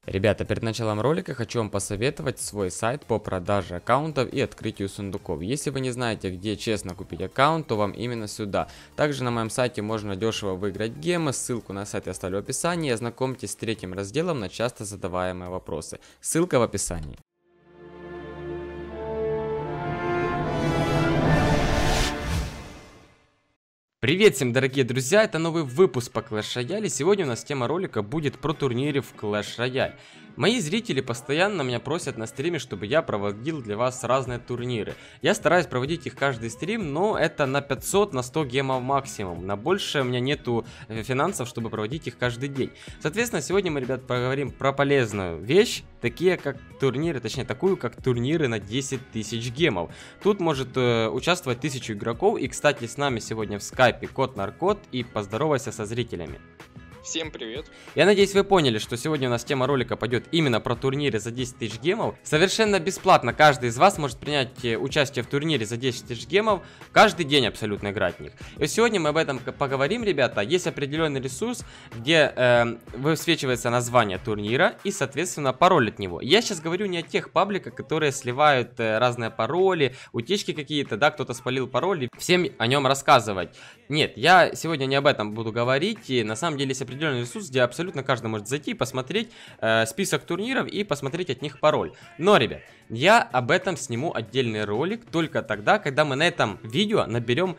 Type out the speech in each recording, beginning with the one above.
Ребята, перед началом ролика хочу вам посоветовать свой сайт по продаже аккаунтов и открытию сундуков. Если вы не знаете, где честно купить аккаунт, то вам именно сюда. Также на моем сайте можно дешево выиграть гемы, ссылку на сайт я оставлю в описании. Ознакомьтесь с третьим разделом на часто задаваемые вопросы. Ссылка в описании. Привет всем, дорогие друзья, это новый выпуск по Clash Royale. Сегодня у нас тема ролика будет про турниры в Clash Royale. Мои зрители постоянно меня просят на стриме, чтобы я проводил для вас разные турниры. Я стараюсь проводить их каждый стрим, но это на 500, на 100 гемов максимум. На больше у меня нету финансов, чтобы проводить их каждый день. Соответственно, сегодня мы, ребят, поговорим про полезную вещь, такие как турниры, точнее такую, как турниры на 10 тысяч гемов. Тут может участвовать 1000 игроков. И, кстати, с нами сегодня в скайпе Кот Наркот. И поздоровайся со зрителями. Всем привет. Я надеюсь, вы поняли, что сегодня у нас тема ролика пойдет именно про турниры за 10 тысяч гемов. Совершенно бесплатно каждый из вас может принять участие в турнире за 10 тысяч гемов. Каждый день абсолютно играть в них. И сегодня мы об этом поговорим, ребята. Есть определенный ресурс, где высвечивается название турнира и, соответственно, пароль от него. Я сейчас говорю не о тех пабликах, которые сливают разные пароли, утечки какие-то, да, кто-то спалил пароль, и всем о нем рассказывать. Нет, я сегодня не об этом буду говорить. И на самом деле есть определенный ресурс, где абсолютно каждый может зайти, посмотреть список турниров и посмотреть от них пароль. Но, ребят, я об этом сниму отдельный ролик только тогда, когда мы на этом видео наберем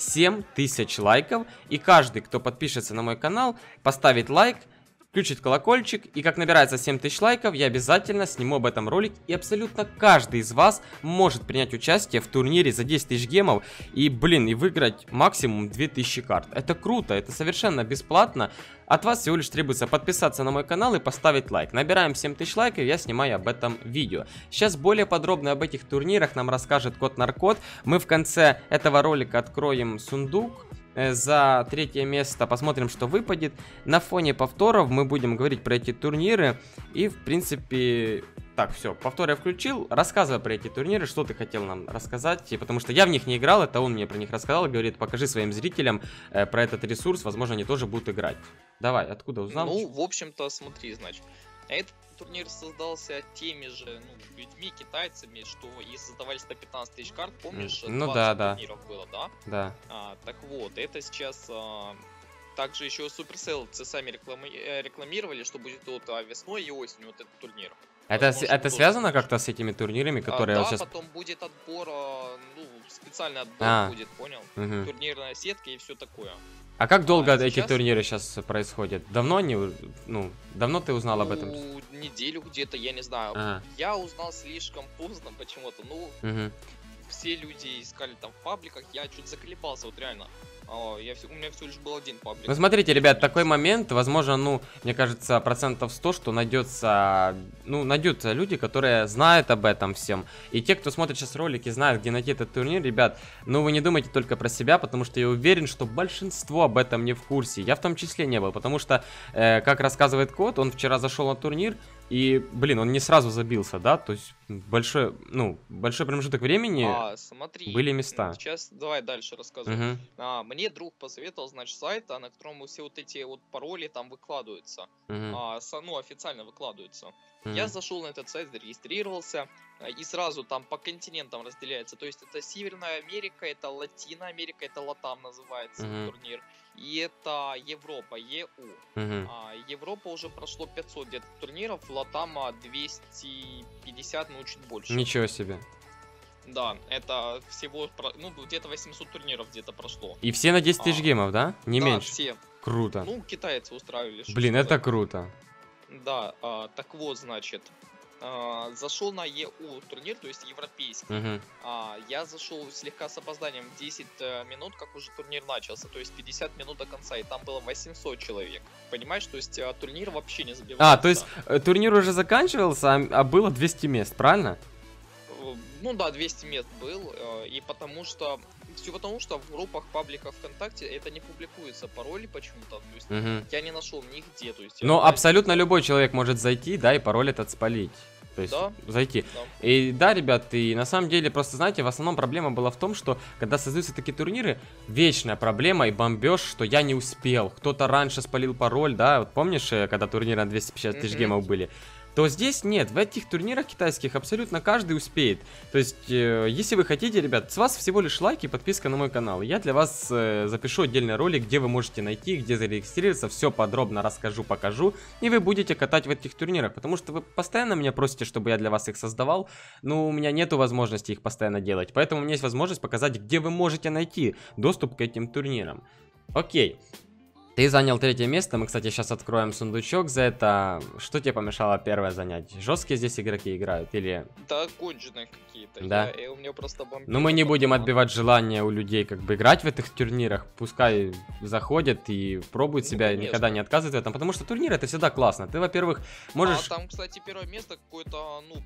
7000 лайков. И каждый, кто подпишется на мой канал, поставит лайк, включит колокольчик, и как набирается 7000 лайков, я обязательно сниму об этом ролик. И абсолютно каждый из вас может принять участие в турнире за 10 тысяч гемов и, блин, и выиграть максимум 2000 карт. Это круто, это совершенно бесплатно. От вас всего лишь требуется подписаться на мой канал и поставить лайк. Набираем 7000 лайков, я снимаю об этом видео. Сейчас более подробно об этих турнирах нам расскажет Кот Наркот. Мы в конце этого ролика откроем сундук за третье место, посмотрим, что выпадет. На фоне повторов мы будем говорить про эти турниры. И, в принципе... Так, все, повтор я включил. Рассказывай про эти турниры, что ты хотел нам рассказать. Потому что я в них не играл, это он мне про них рассказал. Говорит, покажи своим зрителям про этот ресурс. Возможно, они тоже будут играть. Давай, откуда узнал? Ну, в общем-то, смотри, значит. Этот турнир создался теми же людьми, китайцами, что и создавались на 15 тысяч карт. Помнишь, ну 20 да, турниров было, да? Да. Так вот, это сейчас... Также еще суперселовцы сами рекламировали, что будет вот весной и осенью вот этот турнир. Это связано как-то с этими турнирами, которые да, вот сейчас... потом будет отбор, специальный отбор будет, понял? Угу. Турнирная сетка и все такое. А как долго эти сейчас... турниры сейчас происходят? Давно они, давно ты узнал об этом? Неделю где-то, я не знаю. Я узнал слишком поздно почему-то. Все люди искали там в пабликах, я чуть заколебался, вот реально. У меня всего лишь был один паблик. Ну смотрите, ребят, такой момент, возможно, мне кажется, 100% что найдется люди, которые знают об этом всем. И те, кто смотрит сейчас ролики, знают, где найти этот турнир, ребят, вы не думайте только про себя, потому что я уверен, что большинство об этом не в курсе. Я в том числе не был, потому что, как рассказывает Кот, он вчера зашел на турнир, и, блин, он не сразу забился, да, то есть большой промежуток времени смотри, были места. Сейчас давай дальше рассказывай. Мне друг посоветовал, значит, сайт, на котором все вот эти вот пароли там выкладываются, официально выкладываются. Я зашел на этот сайт, зарегистрировался, и сразу там по континентам разделяется, то есть это Северная Америка, это Латина Америка, это Латам называется турнир, и это Европа, ЕУ. Европа уже прошло 500 где-то турниров, Латама 250, чуть больше. Ничего себе. Да, это всего, где-то 800 турниров где-то прошло. И все на 10 тысяч гемов, да? Не меньше? Все. Круто. Китайцы устраивали. Блин, это круто. Да, так вот, значит, зашел на ЕУ турнир, то есть европейский. Я зашел слегка с опозданием в 10 минут, как уже турнир начался, то есть 50 минут до конца, и там было 800 человек. Понимаешь, то есть турнир вообще не забивался. То есть турнир уже заканчивался, а было 200 мест, правильно? Ну да, 200 мест был, и все потому что в группах, пабликах ВКонтакте это не публикуется пароли почему-то, то есть я не нашел нигде, то есть... Но абсолютно любой человек может зайти, да, и пароль этот спалить. То есть зайти. Да. И да, ребят, и на самом деле, просто знаете, в основном проблема была в том, что когда создаются такие турниры, вечная проблема и бомбеж, что я не успел. Кто-то раньше спалил пароль, да, вот помнишь, когда турниры на 250 тысяч гемов были? то здесь нет. В этих турнирах китайских абсолютно каждый успеет. То есть, если вы хотите, ребят, с вас всего лишь лайк и подписка на мой канал. Я для вас запишу отдельный ролик, где вы можете найти, где зарегистрироваться, все подробно расскажу, покажу, и вы будете катать в этих турнирах, потому что вы постоянно меня просите, чтобы я для вас их создавал, но у меня нету возможности их постоянно делать, поэтому у меня есть возможность показать, где вы можете найти доступ к этим турнирам. Окей. Ты занял 3-е место, мы, кстати, сейчас откроем сундучок за это. Что тебе помешало первое занять? Жесткие здесь игроки играют или... Да, конченые какие-то. Да? У меня просто бомбит. Ну, мы не будем отбивать желание у людей, как бы, играть в этих турнирах. Пускай заходят и пробуют себя, никогда не отказывают в этом. Потому что турнир это всегда классно. Ты, во-первых, можешь... А там, кстати, первое место какое-то, ну,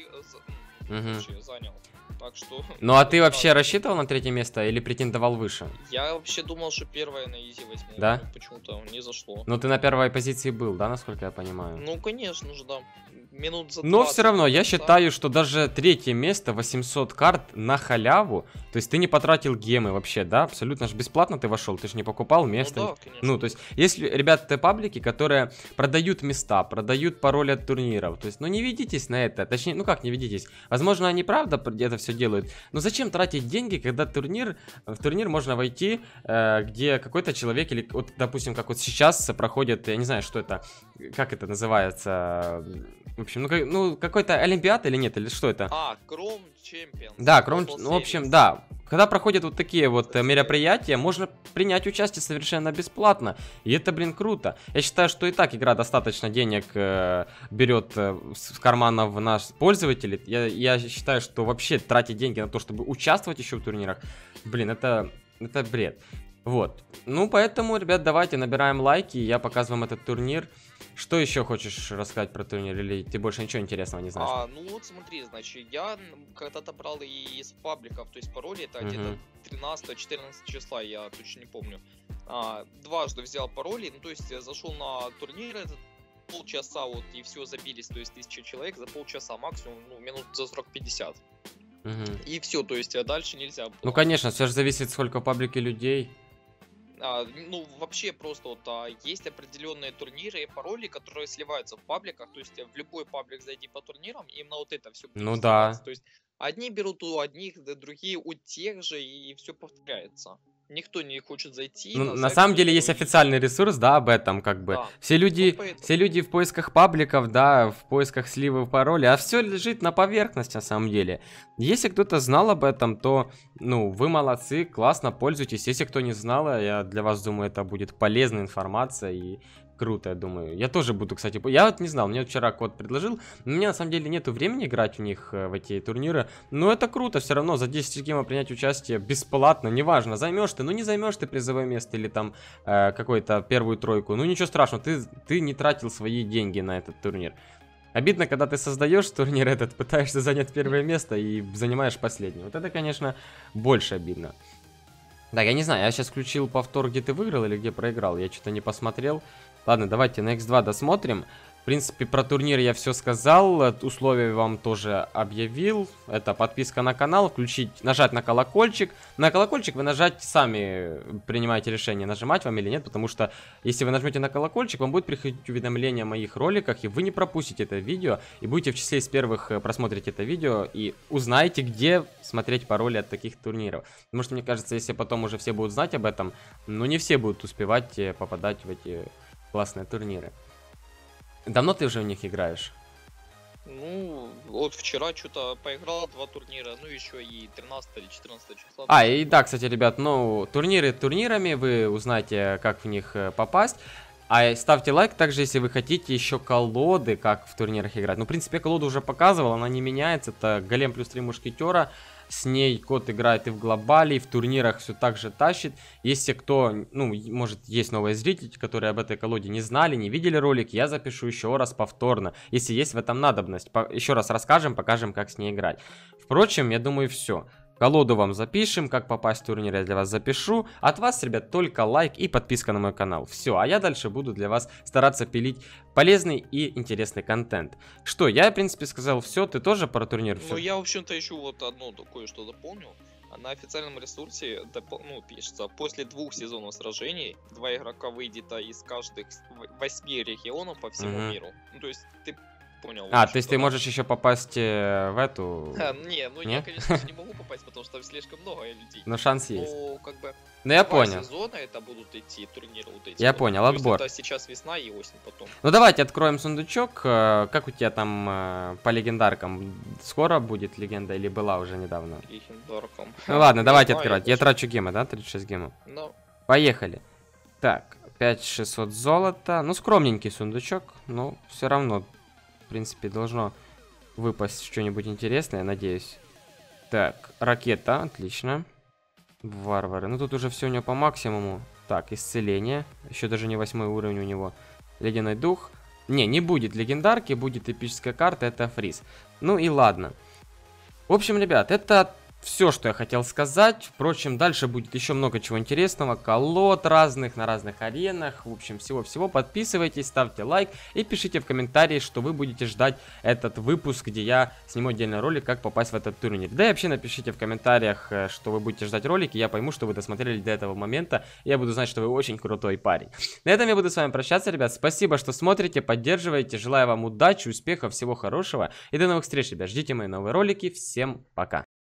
занял. Так что... Ну, а ты вообще рассчитывал на 3-е место или претендовал выше? Я вообще думал, что первое на изи возьму. Да? Почему-то не зашло. Ну, ты на первой позиции был, да, насколько я понимаю? Ну, конечно же, да. Минут за 20. Но все равно, я считаю, что даже 3-е место, 800 карт на халяву, то есть ты не потратил гемы вообще, да, абсолютно же бесплатно ты вошел, ты же не покупал место. Ну, да, конечно. Ну, то есть, если, ребята, паблики, которые продают места, продают пароли от турниров, то есть, ну, не ведитесь на это, точнее, ну, как не ведитесь, возможно, они правда это все делают, но зачем тратить деньги, когда в турнир можно войти, где какой-то человек, или, вот, допустим, как вот сейчас проходит, я не знаю, что это, как это называется... В общем, ну какой-то олимпиад или нет, или что это? Chrome Champions. Да, Chrome, ну, в общем, да. Когда проходят вот такие вот мероприятия, можно принять участие совершенно бесплатно. И это, блин, круто. Я считаю, что и так игра достаточно денег берет с карманов наш пользователей. Я считаю, что вообще тратить деньги на то, чтобы участвовать еще в турнирах, блин, это бред. Вот. Ну, поэтому, ребят, давайте набираем лайки, я показываю вам этот турнир. Что еще хочешь рассказать про турнир, или ты больше ничего интересного не знаешь? Ну вот смотри, значит, я когда-то брал из пабликов, то есть пароли, это где-то 13-14 числа, я точно не помню. Дважды взял пароли, ну то есть я зашел на турнир, этот полчаса вот, и все, забились, то есть 1000 человек за полчаса, максимум, ну, минут за 40-50. И все, то есть дальше нельзя было. Ну конечно, все же зависит, сколько в паблике людей. Ну, вообще просто вот есть определенные турниры и пароли, которые сливаются в пабликах, то есть в любой паблик зайди по турнирам, именно вот это все. Ну да. То есть одни берут у одних, другие у тех же, и все повторяется. Никто не хочет зайти. Ну, на самом деле есть официальный ресурс, да, об этом как бы. Да. Все люди в поисках пабликов, да, в поисках сливов паролей, а все лежит на поверхности на самом деле. Если кто-то знал об этом, то, ну, вы молодцы, классно, пользуйтесь. Если кто не знал, я для вас думаю, это будет полезная информация и круто, я думаю. Я тоже буду, кстати, я вот не знал, мне вчера код предложил, но у меня на самом деле нету времени играть в них, в эти турниры, но это круто, все равно за 10 гемов принять участие бесплатно, неважно, займешь ты, ну не займешь ты призовое место или там какую-то первую тройку, ну ничего страшного, ты не тратил свои деньги на этот турнир. Обидно, когда ты создаешь турнир этот, пытаешься занять первое место и занимаешь последнее. Вот это, конечно, больше обидно. Да, я не знаю, я сейчас включил повтор, где ты выиграл или где проиграл, я что-то не посмотрел. Ладно, давайте на X2 досмотрим. В принципе, про турнир я все сказал, условия вам тоже объявил. Это подписка на канал, нажать на колокольчик. На колокольчик вы нажать сами принимаете решение, нажимать вам или нет, потому что если вы нажмете на колокольчик, вам будет приходить уведомление о моих роликах, и вы не пропустите это видео, и будете в числе из первых просмотреть это видео, и узнаете, где смотреть пароли от таких турниров. Потому что, мне кажется, если потом уже все будут знать об этом, ну не все будут успевать попадать в эти классные турниры. Давно ты уже в них играешь? Ну, вот вчера что-то поиграл 2 турнира, ну еще и 13 или 14 числа. И да, кстати, ребят, ну, турниры турнирами, вы узнаете, как в них попасть. Ставьте лайк также, если вы хотите еще колоды, как в турнирах играть. Ну, в принципе, я колоду уже показывал, она не меняется, это Голем плюс 3 мушкетера. С ней кот играет и в глобале, и в турнирах все так же тащит. Если кто, ну, может, есть новые зрители, которые об этой колоде не знали, не видели ролик, я запишу еще раз повторно, если есть в этом надобность. Еще раз расскажем, покажем, как с ней играть. Впрочем, я думаю, все. Колоду вам запишем, как попасть в турнир я для вас запишу. От вас, ребят, только лайк и подписка на мой канал. Все, а я дальше буду для вас стараться пилить полезный и интересный контент. Что, я, в принципе, сказал все, ты тоже про турнир? Ну, я, в общем-то, еще вот одно кое-что дополнил. На официальном ресурсе пишется: после 2 сезонов сражений 2 игрока выйдет из каждых 8 регионов по всему миру. Ну, то есть ты понял. А, то есть ты можешь еще попасть в эту... Не, ну я, конечно, не могу попасть, потому что там слишком много людей. Но шанс есть. Ну, как бы... Ну я понял. сезона это будут идти турниры вот эти. Я понял, отбор. Это сейчас весна и осень потом. Ну давайте откроем сундучок. Как у тебя там по легендаркам? Скоро будет легенда или была уже недавно? Легендаркам. Ну ладно, давайте открывать. Я трачу гемы, да? 36 гемов. Поехали. Так, 5600 золота. Ну, скромненький сундучок. Но все равно, в принципе, должно выпасть что-нибудь интересное, надеюсь. Так, ракета, отлично. Варвары. Ну, тут уже все у него по максимуму. Так, исцеление. Еще даже не 8 уровень у него. Ледяной дух. Не будет легендарки, будет эпическая карта, это фриз. Ну и ладно. В общем, ребят, это все, что я хотел сказать. Впрочем, дальше будет еще много чего интересного. Колод разных, на разных аренах. В общем, всего-всего. Подписывайтесь, ставьте лайк и пишите в комментарии, что вы будете ждать этот выпуск, где я сниму отдельный ролик, как попасть в этот турнир. Да и вообще напишите в комментариях, что вы будете ждать ролики. Я пойму, что вы досмотрели до этого момента. И я буду знать, что вы очень крутой парень. На этом я буду с вами прощаться, ребят. Спасибо, что смотрите, поддерживаете. Желаю вам удачи, успехов, всего хорошего. И до новых встреч, ребят. Ждите мои новые ролики. Всем пока.